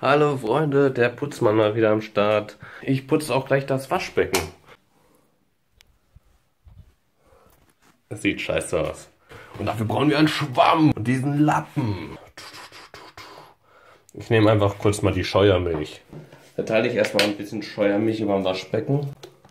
Hallo Freunde, der Putzmann mal wieder am Start. Ich putze auch gleich das Waschbecken. Das sieht scheiße aus. Und dafür brauchen wir einen Schwamm und diesen Lappen. Ich nehme einfach kurz mal die Scheuermilch. Verteile ich erstmal ein bisschen Scheuermilch über dem Waschbecken.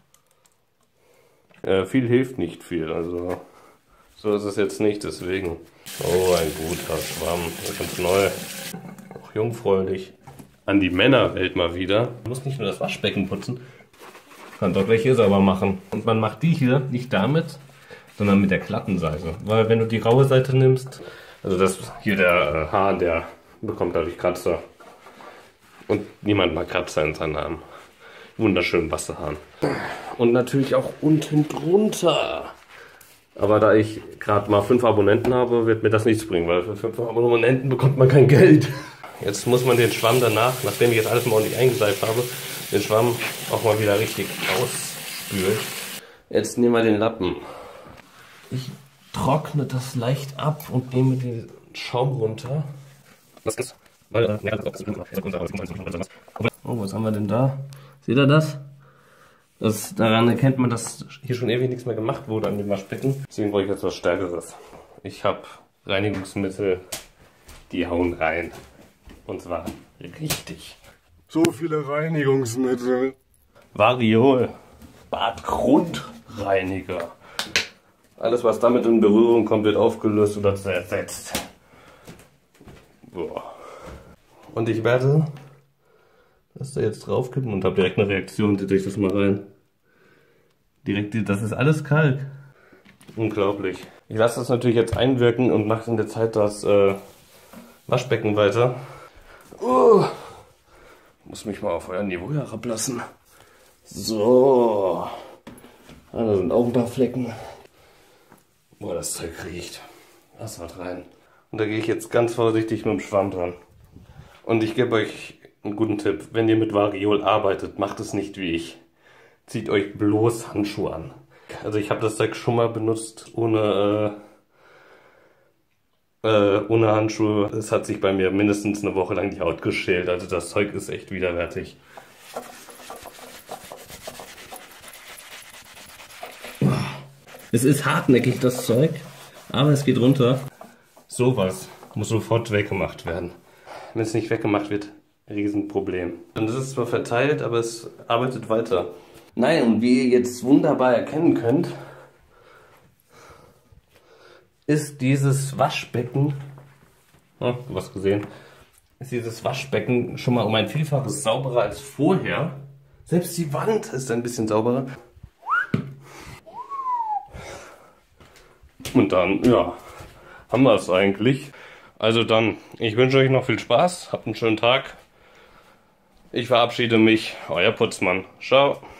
Viel hilft nicht viel, also so ist es jetzt nicht, deswegen. Oh, ein guter Schwamm, ganz neu, auch jungfräulich. An die Männerwelt mal wieder. Man muss nicht nur das Waschbecken putzen, kann doch gleich hier sauber machen. Und man macht die hier nicht damit, sondern mit der glatten Seite. Weil wenn du die raue Seite nimmst, also das hier der Hahn, der bekommt dadurch Kratzer. Und niemand mag Kratzer in seinen Armen. Wunderschönen Wasserhahn. Und natürlich auch unten drunter. Aber da ich gerade mal 5 Abonnenten habe, wird mir das nichts bringen, weil für 5 Abonnenten bekommt man kein Geld. Jetzt muss man den Schwamm danach, nachdem ich jetzt alles mal ordentlich eingeseift habe, den Schwamm auch mal wieder richtig ausspülen. Jetzt nehmen wir den Lappen. Ich trockne das leicht ab und nehme den Schaum runter. Oh, was haben wir denn da? Seht ihr das? Daran erkennt man, dass hier schon ewig nichts mehr gemacht wurde an dem Waschbecken. Deswegen brauche ich jetzt was Stärkeres. Ich habe Reinigungsmittel, die hauen rein. Und zwar richtig. So viele Reinigungsmittel. Variol, Badgrundreiniger. Alles, was damit in Berührung kommt, wird aufgelöst oder zersetzt. Boah. Und ich werde das da jetzt draufkippen und habe direkt eine Reaktion. Seht euch das mal rein. Direkt, das ist alles Kalk. Unglaublich. Ich lasse das natürlich jetzt einwirken und mache in der Zeit das Waschbecken weiter. Muss mich mal auf euer Niveau herablassen. So. Ah, da sind auch ein paar Flecken. Boah, das Zeug riecht. Das haut rein. Und da gehe ich jetzt ganz vorsichtig mit dem Schwamm dran. Und ich gebe euch einen guten Tipp. Wenn ihr mit Variol arbeitet, macht es nicht wie ich. Zieht euch bloß Handschuhe an. Also ich habe das Zeug schon mal benutzt ohne Handschuhe. Es hat sich bei mir mindestens eine Woche lang die Haut geschält. Also das Zeug ist echt widerwärtig. Es ist hartnäckig, das Zeug, aber es geht runter. Sowas muss sofort weggemacht werden. Wenn es nicht weggemacht wird, Riesenproblem. Und es ist zwar verteilt, aber es arbeitet weiter. Nein, und wie ihr jetzt wunderbar erkennen könnt, ist dieses Waschbecken, du hast gesehen, ist dieses Waschbecken schon mal um ein Vielfaches sauberer als vorher. Selbst die Wand ist ein bisschen sauberer. Und dann, ja, haben wir es eigentlich. Also dann, ich wünsche euch noch viel Spaß, habt einen schönen Tag. Ich verabschiede mich, euer Putzmann. Ciao.